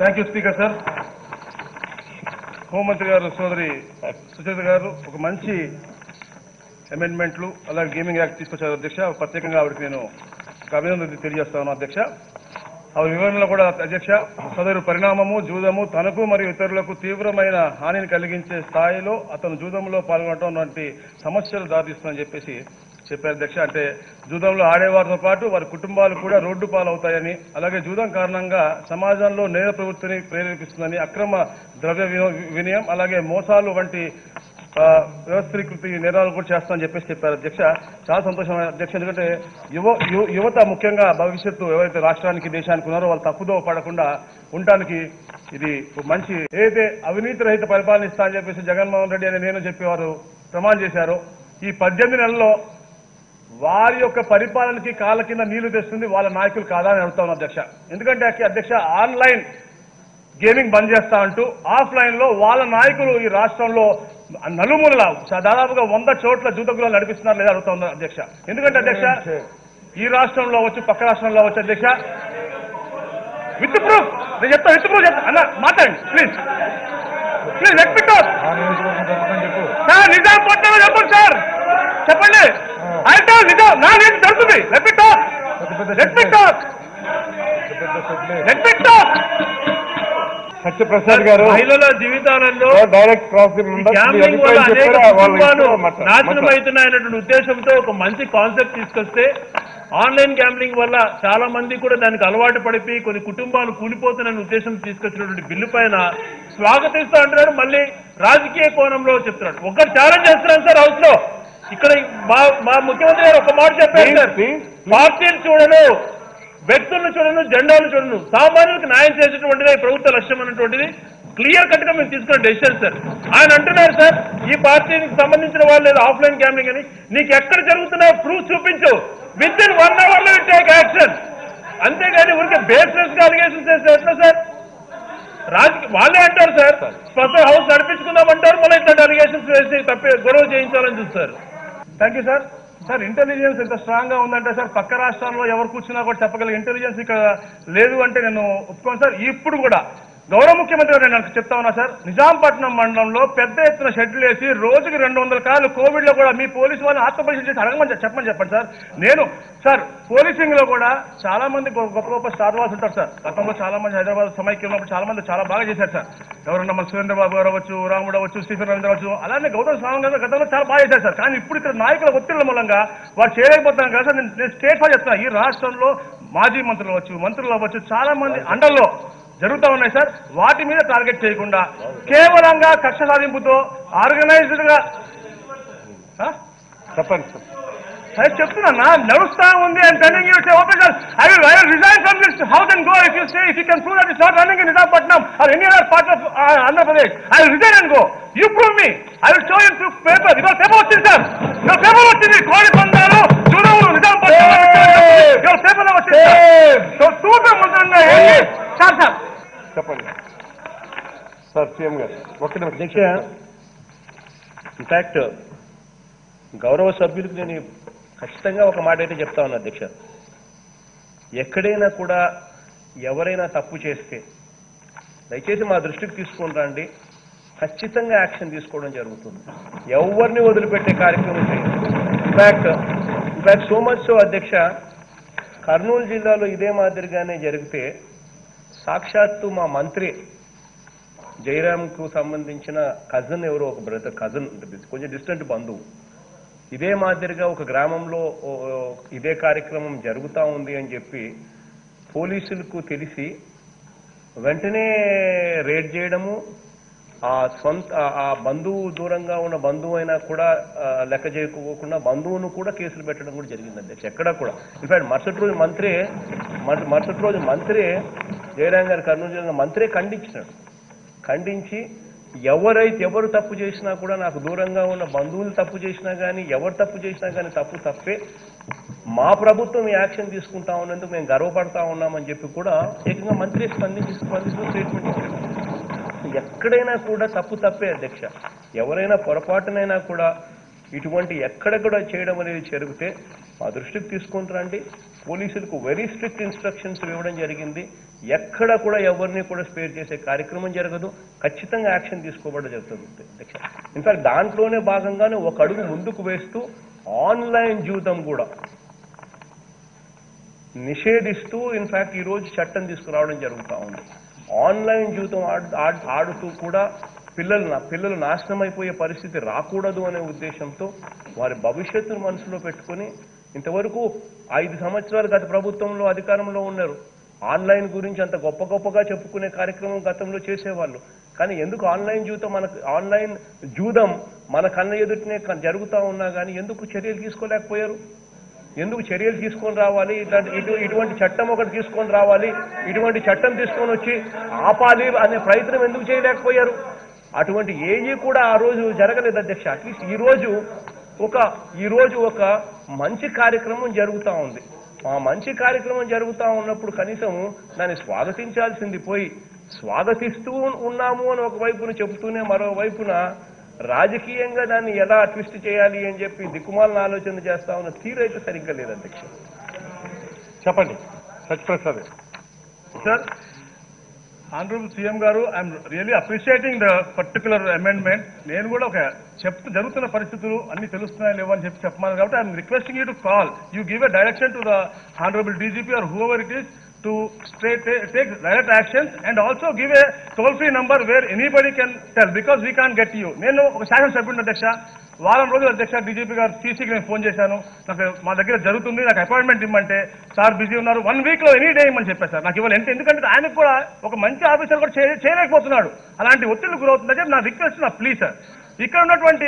Thank you speaker sir. హోంమంత్రి గారు సోదరి సుచేత గారు ఒక మంచి అమెండ్మెంట్లు అలాగే గేమింగ్ యాక్ట్ తీసుకొచ్చారు అధ్యక్ష. ప్రత్యేకంగా ఆవిడకి నేను ఒక అభినందన తెలియజేస్తాను అధ్యక్ష. ఆవిడ వివరణలో కూడా అధ్యక్ష సదరు పరిణామము జూదము తనకు మరియు ఇతరులకు తీవ్రమైన హానిని కలిగించే స్థాయిలో అతను జూదంలో పాల్గొనడం వంటి సమస్యలు దారితీస్తుందని చెప్పారు అధ్యక్ష. అంటే జూదంలో ఆడేవారితో పాటు వారి కుటుంబాలు కూడా రోడ్డు పాలవుతాయని, అలాగే జూదం కారణంగా సమాజంలో నేర ప్రవృత్తిని ప్రేరేపిస్తుందని, అక్రమ ద్రవ్య వినియం అలాగే మోసాలు వంటి వ్యవస్థీకృతి నేరాలు కూడా చేస్తామని చెప్పారు అధ్యక్ష. చాలా సంతోషం అధ్యక్ష. ఎందుకంటే యువత ముఖ్యంగా భవిష్యత్తు ఎవరైతే రాష్ట్రానికి దేశానికి ఉన్నారో వాళ్ళు తప్పుదో పడకుండా ఉండటానికి ఇది మంచి ఏదైతే అవినీతి రహిత పరిపాలన ఇస్తా అని చెప్పేసి జగన్మోహన్ రెడ్డి అని నేను చెప్పేవారు ప్రమాణం చేశారు. ఈ 18 నెలల్లో వారి యొక్క పరిపాలనకి కాళ్ళ కింద నీళ్లు తెస్తుంది వాళ్ళ నాయకులు కాదా అని అడుగుతాను అధ్యక్ష. ఎందుకంటే అధ్యక్ష ఆన్లైన్ గేమింగ్ బంద్ చేస్తా అంటూ ఆఫ్లైన్ లో వాళ్ళ నాయకులు ఈ రాష్ట్రంలో నలుమూలల దాదాపుగా 100 చోట్ల జూదగులాలు నడిపిస్తున్నారు లేదా అడుగుతా ఉన్నారు అధ్యక్ష. ఎందుకంటే అధ్యక్ష ఈ రాష్ట్రంలో వచ్చు పక్క రాష్ట్రంలో వచ్చు అధ్యక్ష విత్ ప్రూఫ్ నేను చెప్తా విత్ ప్రూఫ్ చెప్తా అన్న మాట్లాడండి please please let me talk sir. నిజాంపట్నంలో చెప్పండి సార్ చెప్పండి. అయితే నిజం నా నేను జరుగుతుంది let me talk let me talk let me talk. Satyaprasad garu మహిళల జీవితాలలో డైరెక్ట్ క్రాస్ గ్యాంబ్లింగ్ వల్ల అనేక కుటుంబాలు నాశనం అవుతున్నాయన్నటువంటి ఉద్దేశంతో ఒక మంచి కాన్సెప్ట్ తీసుకొస్తే ఆన్లైన్ గ్యాంబ్లింగ్ వల్ల చాలా మంది కూడా దానికి అలవాటు పడిపోయి కొన్ని కుటుంబాలు కూలిపోతున్న ఉద్దేశం తీసుకొచ్చినటువంటి బిల్లు పైన స్వాగతిస్తూ అంటున్నాడు. మళ్ళీ రాజకీయ కోణంలో చెప్తున్నాడు. ఒకటి ఛాలెంజ్ చేస్తున్నాను సార్ హౌస్ లో. ఇక్కడ మా ముఖ్యమంత్రి గారు ఒక మాట చెప్పారు సార్, పార్టీలు చూడను వ్యక్తులను చూడను జెండాలు చూడను సామాన్యులకు న్యాయం చేసేటువంటిది ప్రభుత్వ లక్ష్యం అన్నటువంటిది క్లియర్ కట్ గా మేము తీసుకున్న డెసిషన్ సార్. ఆయన అంటున్నారు సార్ ఈ పార్టీకి సంబంధించిన వాళ్ళు లేదా ఆఫ్లైన్ గ్యాంబ్లింగ్ అని నీకు ఎక్కడ జరుగుతున్నాయో ప్రూఫ్ చూపించు విత్ ఇన్ 1 hour లో టేక్ యాక్షన్. అంతేగాని ఊరికే బేస్లెస్ గా అలిగేషన్ చేస్తే ఎట్లా సార్? వాళ్ళే అంటారు సార్ స్పెషల్ హౌస్ నడిపించుకుందామంటారు, మళ్ళీ ఇట్లాంటి అలిగేషన్స్ వేసి తప్పే గొడవ చేయించాలని చూస్తారు. Thank you sir. Sir intelligence ఎంత స్ట్రాంగ్ గా ఉందంటే సార్ పక్క రాష్ట్రాల్లో ఎవరు కూర్చున్నా కూడా చెప్పగలిగే ఇంటెలిజెన్స్ ఇక్కడ లేదు అంటే నేను ఒప్పుకోను సార్. ఇప్పుడు కూడా గౌరవ ముఖ్యమంత్రి గారు నేను చెప్తా ఉన్నా సార్, నిజాంపట్నం మండలంలో పెద్ద ఎత్తున షెడ్యూల్ వేసి రోజుకి 200 కార్లు కోవిడ్ లో కూడా మీ పోలీసు వాళ్ళని ఆత్మపరిశీలన చేసి అడగమని చెప్పండి సార్. నేను సార్ పోలీసింగ్ లో కూడా చాలా మంది గొప్ప గొప్ప స్టార్ వాల్స్ ఉంటారు సార్. గతంలో చాలా మంది హైదరాబాద్ సమైక్యం ఉన్నప్పుడు చాలా మంది చాలా బాగా చేశారు సార్. ఎవరన్నా మన సురేంద్రబాబు గారు అవ్వచ్చు, రాముడు అవ్వచ్చు, స్టీఫెన్ రవీంద్ర అవ్వచ్చు, అలానే గౌతమ్ స్వామి గారు గతంలో చాలా బాగా చేశారు సార్. కానీ ఇప్పుడు ఇక్కడ నాయకుల ఒత్తిళ్ల మూలంగా వారు చేయలేకపోతున్నాం కదా సార్. నేను స్టేట్ ఫార్ చెప్తున్నా, ఈ రాష్ట్రంలో మాజీ మంత్రులు అవ్వచ్చు మంత్రులు అవ్వచ్చు చాలా మంది అండల్లో జరుగుతూ ఉన్నాయి సార్. వాటి మీద టార్గెట్ చేయకుండా కేవలంగా కక్ష సాధింపుతో ఆర్గనైజ్డ్ గా చెప్పండి సార్ చెప్తున్నా నడుస్తా ఉంది. And telling you say open sir I will resign from this house and go if you say if you can prove that it's not running in Nizampatnam or any other part of Andhra Pradesh I will resign and go. You prove me I will show you through paper. ఇవాళ paper వచ్చింది sir, ఇవాళ paper వచ్చింది. కోడి పందాలు జూదములు నిజాంపట్నం ఇవాళ పేపర్లో వచ్చింది sir. చూద్దాం సార్ సార్ చెప్పండి సార్. సీఎం గారు ఒకటి అధ్యక్ష ఇన్ఫాక్ట్ గౌరవ సభ్యులకు నేను ఖచ్చితంగా ఒక మాట అయితే చెప్తా ఉన్నా అధ్యక్ష. ఎక్కడైనా కూడా ఎవరైనా తప్పు చేస్తే దయచేసి మా దృష్టికి తీసుకొని రండి, ఖచ్చితంగా యాక్షన్ తీసుకోవడం జరుగుతుంది. ఎవరిని వదిలిపెట్టే కార్యక్రమం చేయండి. ఇన్ఫాక్ట్ సో మచ్ సో అధ్యక్ష కర్నూలు జిల్లాలో ఇదే మాదిరిగానే జరిగితే సాక్షాత్తు మా మంత్రి జయరామ్కు సంబంధించిన కజన్ ఎవరో ఒక బ్రదర్ కజన్ కొంచెం డిస్టెంట్ బంధువు ఇదే మాదిరిగా ఒక గ్రామంలో ఇదే కార్యక్రమం జరుగుతూ ఉంది అని చెప్పి పోలీసులకు తెలిసి వెంటనే రేడ్ చేయడము, ఆ బంధువు దూరంగా ఉన్న బంధువు అయినా కూడా లెక్క చేయకోకుండా బంధువును కూడా కేసులు పెట్టడం కూడా జరిగింది అధ్యక్ష. ఎక్కడా కూడా ఇన్ఫాక్ట్ మరుసటి రోజు మంత్రి జయరాం గారు కర్నూలు జిల్లా మంత్రే ఖండించి ఎవరు తప్పు చేసినా కూడా నాకు దూరంగా ఉన్న బంధువులు తప్పు చేసినా కానీ ఎవరు తప్పు చేసినా కానీ తప్పే మా ప్రభుత్వం యాక్షన్ తీసుకుంటా ఉన్నందుకు మేము గర్వపడతా ఉన్నామని చెప్పి కూడా ఏకంగా మంత్రి స్పందిస్తూ స్టేట్మెంట్ ఇచ్చారు. ఎక్కడైనా కూడా తప్పే అధ్యక్ష. ఎవరైనా పొరపాటునైనా కూడా ఇటువంటి ఎక్కడ కూడా చేయడం అనేది జరిగితే మా దృష్టికి తీసుకుంటారండి. పోలీసులకు వెరీ స్ట్రిక్ట్ ఇన్స్ట్రక్షన్స్ ఇవ్వడం జరిగింది. ఎక్కడ కూడా ఎవరిని కూడా స్పేర్ చేసే కార్యక్రమం జరగదు. ఖచ్చితంగా యాక్షన్ తీసుకోబడి జరుగుతుంది అధ్యక్ష. ఇన్ఫాక్ట్ దాంట్లోనే భాగంగానే ఒక అడుగు ముందుకు వేస్తూ ఆన్లైన్ జూదం కూడా నిషేధిస్తూ ఇన్ఫాక్ట్ ఈరోజు చట్టం తీసుకురావడం జరుగుతూ ఉంది. ఆన్లైన్ జూదం ఆడుతూ కూడా పిల్లలు నాశనం అయిపోయే పరిస్థితి రాకూడదు అనే ఉద్దేశంతో వారి భవిష్యత్తును మనసులో పెట్టుకుని ఇంతవరకు 5 సంవత్సరాలు గత ప్రభుత్వంలో అధికారంలో ఉన్నారు. ఆన్లైన్ గురించి అంత గొప్పగా చెప్పుకునే కార్యక్రమం గతంలో చేసేవాళ్ళు. కానీ ఎందుకు ఆన్లైన్ జూదం మన కళ్ళ ఎదుటనే జరుగుతూ ఉన్నా కానీ ఎందుకు చర్యలు తీసుకోలేకపోయారు? ఎందుకు చర్యలు తీసుకొని రావాలి? ఇటువంటి చట్టం ఒకటి తీసుకొని రావాలి, ఇటువంటి చట్టం తీసుకొని వచ్చి ఆపాలి అనే ప్రయత్నం ఎందుకు చేయలేకపోయారు? అటువంటి ఏది కూడా ఆ రోజు జరగలేదు అధ్యక్ష. అట్లీస్ట్ ఈ రోజు ఒక మంచి కార్యక్రమం జరుగుతూ ఉంది. ఆ మంచి కార్యక్రమం జరుగుతూ ఉన్నప్పుడు కనీసం దాన్ని స్వాగతించాల్సింది పోయి స్వాగతిస్తూ ఉన్నాము అని ఒకవైపున చెబుతూనే మరోవైపున రాజకీయంగా దాన్ని ఎలా ట్విస్ట్ చేయాలి అని చెప్పి దిక్కుమాలను ఆలోచన చేస్తా ఉన్న తీరు అయితే సరిగ్గా లేదు అధ్యక్ష. చెప్పండి సత్యప్రసాద్ సార్. ఆనరబుల్ సీఎం గారు, I'm really appreciating the particular amendment. నేను కూడా జరుగుతున్న పరిస్థితులు అన్ని తెలుస్తున్నాయి లేవు అని చెప్పమని కాబట్టి I'm requesting you to call, you give a direction to the honourable DGP or whoever it is to take direct actions and also give a toll-free number where anybody can tell, because we can't get you. నేను ఒక శాసనసభ్యుడిని అధ్యక్ష. వారం రోజులు అధ్యక్ష DGP గారు సీసీకి నేను phone చేశాను. నాకు మా దగ్గర జరుగుతుంది, నాకు అపాయింట్మెంట్ ఇవ్వమంటే సార్ బిజీ ఉన్నారు, 1 week లో ఎనీ డే ఇవ్వమని చెప్పారు సార్. నాకు ఇవ్వాలి ఎందుకంటే ఆయనకు కూడా ఒక మంచి ఆఫీసర్ కూడా చేయలేకపోతున్నాడు. అలాంటి ఒత్తిళ్లు గురవుతుందని నా రిక్వెస్ట్, నా ప్లీజ్ సార్. ఇక్కడ ఉన్నటువంటి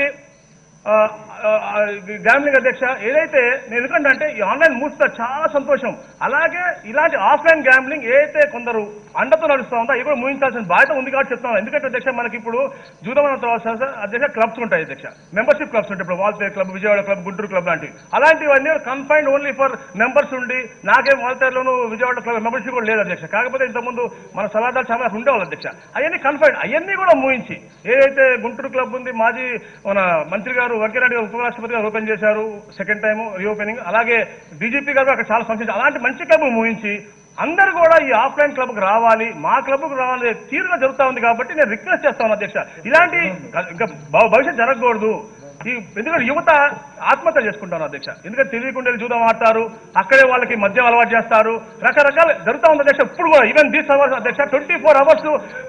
గ్యామ్లింగ్ అధ్యక్ష ఏదైతే నేను ఎందుకంటే ఈ ఆన్లైన్ మూస్తా చాలా సంతోషం. అలాగే ఇలాంటి ఆఫ్లైన్ గ్యామ్లింగ్ ఏదైతే కొందరు అండతో నడుస్తూ ఉందో అవి కూడా ముగించాల్సిన బాధ్యత ఉంది కాబట్టి చెప్తున్నాం. ఎందుకంటే అధ్యక్ష మనకి ఇప్పుడు జూదం తర్వాత అధ్యక్ష క్లబ్స్ ఉంటాయి అధ్యక్ష, మెంబర్షిప్ క్లబ్స్ ఉంటాయి. ఇప్పుడు Waltair club, Vijayawada club, Guntur club లాంటివి. అలాంటివన్నీ కన్ఫైన్డ్ ఓన్లీ ఫర్ మెంబర్స్ ఉండి నాకేం వాల్తేర్లోనూ విజయవాడ క్లబ్ మెంబర్షిప్ కూడా లేదు అధ్యక్ష. కాకపోతే ఇంతకుముందు మన సలహాదారు చాలా ఉండేవాళ్ళు అధ్యక్ష. అవన్నీ కన్ఫైన్డ్, అవన్నీ కూడా ముగించి ఏదైతే గుంటూరు క్లబ్ ఉంది, మాజీ మన మంత్రి గారు వెంకయ్యనాయుడు గారు ఉపరాష్ట్రపతి గారు ఓపెన్ చేశారు సెకండ్ టైం రీఓపెనింగ్. అలాగే డీజీపీ గారు అక్కడ చాలా ఫంక్షన్, అలాంటి మంచి క్లబ్ ముగించి అందరూ కూడా ఈ ఆఫ్లైన్ క్లబ్కి రావాలి, మా క్లబ్కు రావాలి తీరుగా జరుగుతూ ఉంది. కాబట్టి నేను రిక్వెస్ట్ చేస్తాను అధ్యక్ష, ఇలాంటి ఇంకా భవిష్యత్ జరగకూడదు. ఎందుకంటే యువత ఆత్మహత్య చేసుకుంటాను అధ్యక్ష. ఎందుకంటే తెలియకుండా జూదం ఆడతారు, అక్కడే వాళ్ళకి మద్యం అలవాటు చేస్తారు, రకరకాలు జరుగుతూ ఉంది అధ్యక్ష. ఇప్పుడు కూడా ఈవెన్ దిస్ అవర్స్ అధ్యక్ష 24 hours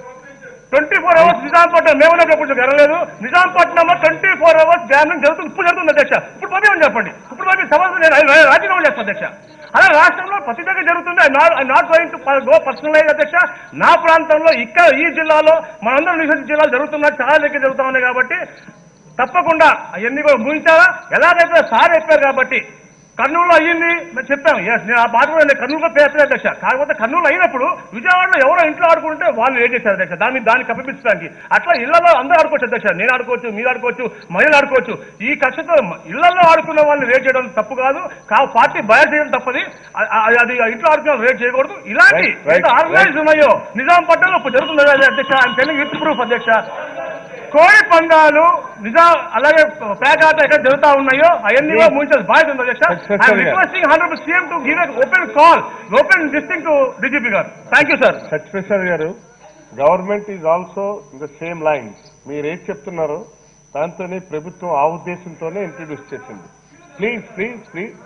నిజాంపట్నం మేమున్నప్పుడు జరగలేదు. నిజాంపట్నంలో 24 hours గ్యామ్లింగ్ జరుగుతుంది, ఇప్పుడు జరుగుతుంది అధ్యక్ష. ఇప్పుడు పంపించమని చెప్పండి, ఇప్పుడు పంపి సమస్య నేను రాజీనామా చేస్తాను అధ్యక్ష. అలా రాష్ట్రంలో ప్రతి దగ్గర జరుగుతుంది. I not going to go personalize అధ్యక్ష. నా ప్రాంతంలో ఇక్కడ ఈ జిల్లాలో మనందరం నివసించిన జిల్లాలు జరుగుతున్నాయి, చాలా దగ్గర జరుగుతూ ఉన్నాయి. కాబట్టి తప్పకుండా అవన్నీ కూడా ముగించాలా. ఎలాగైతే సార్ చెప్పారు కాబట్టి కర్నూలులో అయ్యింది మేము చెప్పాము. నేను ఆ మాట కూడా కర్నూలులో పేరు అధ్యక్ష. కాకపోతే కర్నూలు అయినప్పుడు విజయవాడలో ఎవరో ఇంట్లో ఆడుకుంటే వాళ్ళు ఏం చేశారు అధ్యక్ష, దాన్ని కప్పిపించడానికి. అట్లా ఇళ్లలో అందరూ ఆడుకోవచ్చు అధ్యక్ష. నేను ఆడుకోవచ్చు, మీరు ఆడుకోవచ్చు, మహిళలు ఆడుకోవచ్చు. ఈ కక్షతో ఇళ్లలో ఆడుకున్న వాళ్ళని రేట్ చేయడం తప్పు కాదు, పార్టీ బయట చేయడం తప్పది. అది ఇంట్లో ఆడుకున్న రేట్ చేయకూడదు. ఇలాంటి ఆర్గనైజ్ ఉన్నాయో నిజాంపట్నంలో ఇప్పుడు జరుగుతుంది అధ్యక్ష. ఆయన తెలుగు విత్ ప్రూఫ్ అధ్యక్ష. కోడి పందాలు అలాగే పేకాట ఎక్కడ జరుగుతూ ఉన్నాయో అవన్నీ కూడా ముగించాల్సి బాధ్యత ఉంది అధ్యక్ష. I'm requesting honourable CM to give open call, open distinct to DGP గారు. Thank you sir. Satyaprasad garu, government is also in the same lines. మీరు ఏం చెప్తున్నారో దాంతోనే ప్రభుత్వం ఆ ఉద్దేశంతోనే ఇంట్రడ్యూస్ చేసింది. ప్లీజ్ ప్లీజ్ ప్లీజ్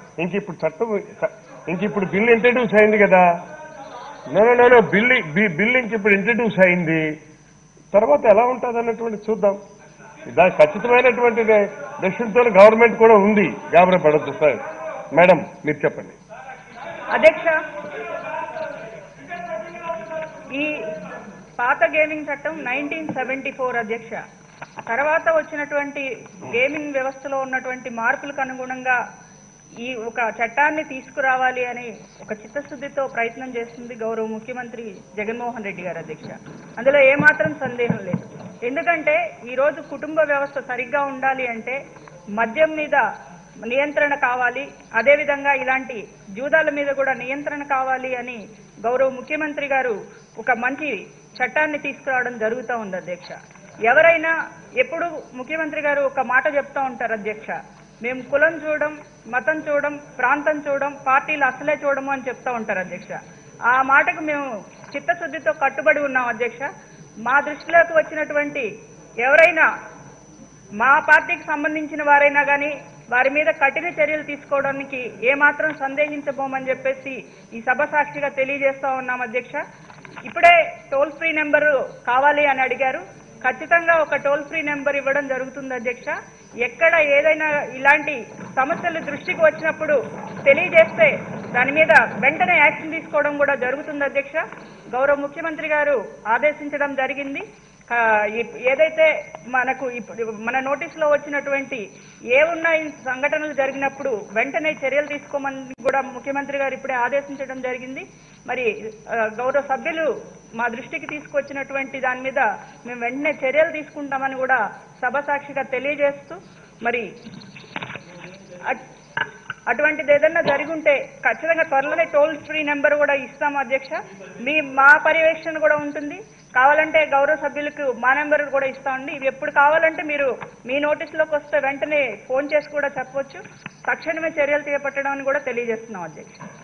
ఇప్పుడు బిల్ ఇంట్రడ్యూస్ అయింది కదా. నో బిల్ ఇప్పుడు ఇంట్రడ్యూస్ అయింది, తర్వాత ఎలా ఉంటుంది అన్నటువంటి చూద్దాం. దాని ఖచ్చితమైనటువంటి డెసిషన్తో గవర్నమెంట్ కూడా ఉంది, గాబరా పడద్దు సార్. మేడం మీరు చెప్పండి. అధ్యక్ష, ఈ పాత గేమింగ్ చట్టం 1974 అధ్యక్ష. తర్వాత వచ్చినటువంటి గేమింగ్ వ్యవస్థలో ఉన్నటువంటి మార్పులకు అనుగుణంగా ఈ ఒక చట్టాన్ని తీసుకురావాలి అని ఒక చిత్తశుద్ధితో ప్రయత్నం చేస్తుంది గౌరవ ముఖ్యమంత్రి జగన్మోహన్ రెడ్డి గారు అధ్యక్ష. అందులో ఏమాత్రం సందేహం లేదు. ఎందుకంటే ఈరోజు కుటుంబ వ్యవస్థ సరిగ్గా ఉండాలి అంటే మద్యం మీద నియంత్రణ కావాలి, అదేవిధంగా ఇలాంటి జూదాల మీద కూడా నియంత్రణ కావాలి అని గౌరవ ముఖ్యమంత్రి గారు ఒక మంచి చట్టాన్ని తీసుకురావడం జరుగుతూ ఉంది అధ్యక్ష. ఎవరైనా ఎప్పుడు ముఖ్యమంత్రి గారు ఒక మాట చెప్తూ ఉంటారు అధ్యక్ష, మేము కులం చూడం, మతం చూడం, ప్రాంతం చూడం, పార్టీలు అసలే చూడము అని చెప్తా ఉంటారు అధ్యక్ష. ఆ మాటకు మేము చిత్తశుద్ధితో కట్టుబడి ఉన్నాం అధ్యక్ష. మా దృష్టిలోకి వచ్చినటువంటి ఎవరైనా మా పార్టీకి సంబంధించిన వారైనా కానీ వారి మీద కఠిన చర్యలు తీసుకోవడానికి ఏమాత్రం సందేహించబోమని చెప్పేసి ఈ సభ సాక్షిగా తెలియజేస్తా ఉన్నాం అధ్యక్ష. ఇప్పుడే టోల్ ఫ్రీ నెంబరు కావాలి అని అడిగారు. ఖచ్చితంగా ఒక టోల్ ఫ్రీ నెంబర్ ఇవ్వడం జరుగుతుంది అధ్యక్ష. ఎక్కడ ఏదైనా ఇలాంటి సమస్యలు దృష్టికి వచ్చినప్పుడు తెలియజేస్తే దాని మీద వెంటనే యాక్షన్ తీసుకోవడం కూడా జరుగుతుంది అధ్యక్ష. గౌరవ ముఖ్యమంత్రి గారు ఆదేశించడం జరిగింది. ఏదైతే మనకు ఇప్పుడు మన నోటీసులో వచ్చినటువంటి ఏమున్నా ఈ సంఘటనలు జరిగినప్పుడు వెంటనే చర్యలు తీసుకోమని కూడా ముఖ్యమంత్రి గారు ఇప్పుడే ఆదేశించడం జరిగింది. మరి గౌరవ సభ్యులు మా దృష్టికి తీసుకొచ్చినటువంటి దాని మీద మేము వెంటనే చర్యలు తీసుకుంటామని కూడా సభ సాక్షిగా తెలియజేస్తూ, మరి అటువంటిది ఏదన్నా జరుగుంటే ఖచ్చితంగా త్వరలోనే టోల్ ఫ్రీ నెంబర్ కూడా ఇస్తాం అధ్యక్ష. మా పర్యవేక్షణ కూడా ఉంటుంది. కావాలంటే గౌరవ సభ్యులకు మా నెంబర్ కూడా ఇస్తామండి. ఇవి ఎప్పుడు కావాలంటే మీరు మీ నోటీసులోకి వస్తే వెంటనే ఫోన్ చేసి కూడా చెప్పవచ్చు. తక్షణమే చర్యలు చేపట్టడం అని కూడా తెలియజేస్తున్నాం అధ్యక్ష.